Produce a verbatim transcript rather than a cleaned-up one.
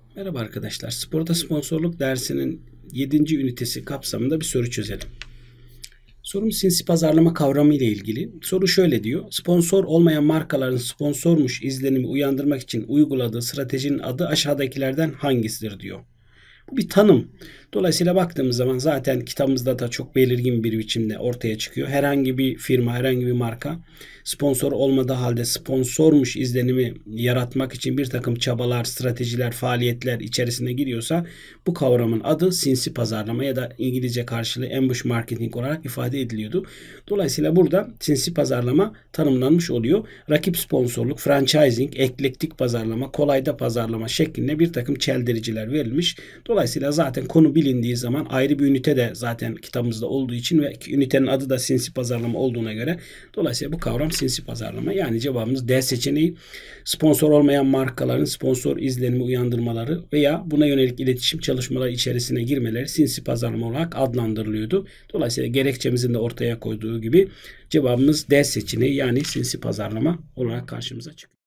Merhaba arkadaşlar. Sporda sponsorluk dersinin yedinci ünitesi kapsamında bir soru çözelim. Sorumuz sinsi pazarlama kavramı ile ilgili. Soru şöyle diyor. Sponsor olmayan markaların sponsormuş izlenimi uyandırmak için uyguladığı stratejinin adı aşağıdakilerden hangisidir diyor. Bu bir tanım. Dolayısıyla baktığımız zaman zaten kitabımızda da çok belirgin bir biçimde ortaya çıkıyor. Herhangi bir firma, herhangi bir marka sponsor olmadığı halde sponsormuş izlenimi yaratmak için bir takım çabalar, stratejiler, faaliyetler içerisine giriyorsa bu kavramın adı sinsi pazarlama ya da İngilizce karşılığı ambush marketing olarak ifade ediliyordu. Dolayısıyla burada sinsi pazarlama tanımlanmış oluyor. Rakip sponsorluk, franchising, eklektik pazarlama, kolayda pazarlama şeklinde bir takım çeldiriciler verilmiş. Dolayısıyla zaten konu bilindiği zaman ayrı bir ünite de zaten kitabımızda olduğu için ve ünitenin adı da sinsi pazarlama olduğuna göre dolayısıyla bu kavram sinsi pazarlama. Yani cevabımız D seçeneği. Sponsor olmayan markaların sponsor izlenimi uyandırmaları veya buna yönelik iletişim çalışmaları içerisine girmeleri sinsi pazarlama olarak adlandırılıyordu. Dolayısıyla gerekçemizin de ortaya koyduğu gibi cevabımız D seçeneği yani sinsi pazarlama olarak karşımıza çıkıyor.